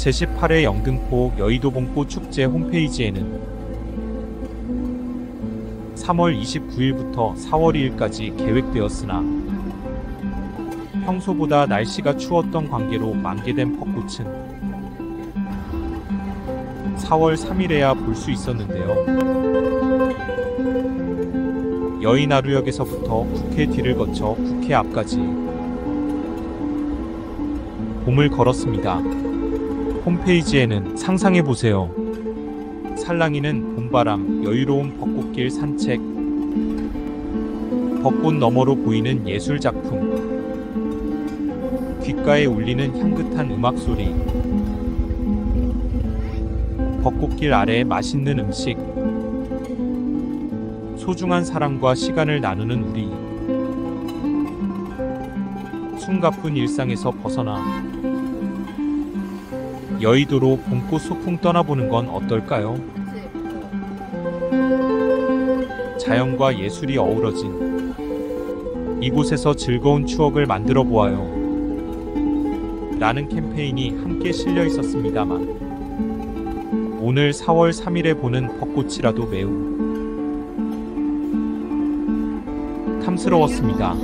제18회 영등포 여의도 봉꽃 축제 홈페이지에는 3월 29일부터 4월 2일까지 계획되었으나 평소보다 날씨가 추웠던 관계로 만개된 벚꽃은 4월 3일에야 볼 수 있었는데요. 여의나루역에서부터 국회 뒤를 거쳐 국회 앞까지 봄을 걸었습니다. 홈페이지에는 상상해보세요. 살랑이는 봄바람, 여유로운 벚꽃길 산책, 벚꽃 너머로 보이는 예술작품, 귓가에 울리는 향긋한 음악소리, 벚꽃길 아래의 맛있는 음식, 소중한 사람과 시간을 나누는 우리. 숨가쁜 일상에서 벗어나 여의도로 봄꽃 소풍 떠나보는 건 어떨까요? 자연과 예술이 어우러진 이곳에서 즐거운 추억을 만들어 보아요. 라는 캠페인이 함께 실려 있었습니다만 오늘 4월 3일에 보는 벚꽃이라도 매우 탐스러웠습니다.